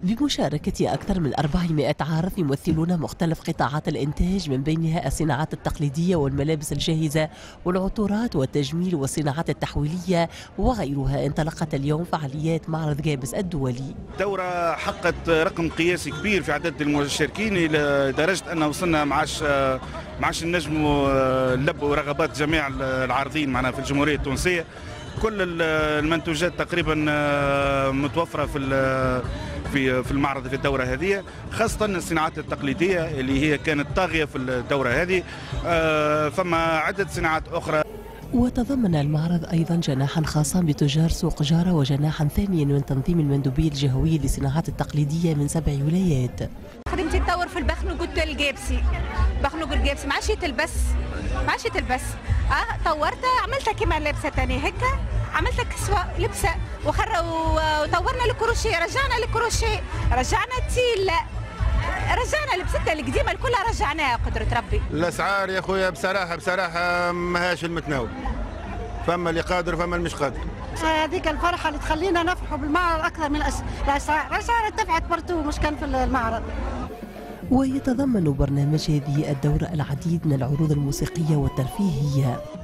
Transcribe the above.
بمشاركة أكثر من 400 عارض يمثلون مختلف قطاعات الإنتاج، من بينها الصناعات التقليدية والملابس الجاهزة والعطورات والتجميل والصناعات التحويلية وغيرها. انطلقت اليوم فعاليات معرض جابس الدولي. الدورة حققت رقم قياسي كبير في عدد المشاركين إلى درجة أن وصلنا معاش النجم نلبوا رغبات جميع العارضين معنا في الجمهورية التونسية. كل المنتوجات تقريبا متوفرة في المعرض في الدورة هذه، خاصة الصناعات التقليدية اللي هي كانت طاغية في الدورة هذه. فما عدة صناعات أخرى. وتضمن المعرض أيضا جناحا خاصا بتجار سوق جارة وجناحا ثانيا من تنظيم المندوبية الجهوية للصناعات التقليدية من 7 ولايات. خدمتي تطور في البخنوق الجابسي، بخنوق الجابسي ما عادش تلبس طورتها عملتها كيما لابسه ثاني هكا، عملتها كسوه لبسه وطورنا الكروشيه، رجعنا الكروشيه، رجعنا التيل، رجعنا لبستها القديمه كلها رجعناها قدره ربي. الاسعار يا خويا بصراحه ماهاش المتناول، فما اللي قادر فما اللي مش قادر. هذيك الفرحه اللي تخلينا نفرحوا بالمعرض اكثر من الاسعار ارتفعت برضو مش كان في المعرض. ويتضمن برنامج هذه الدورة العديد من العروض الموسيقية والترفيهية.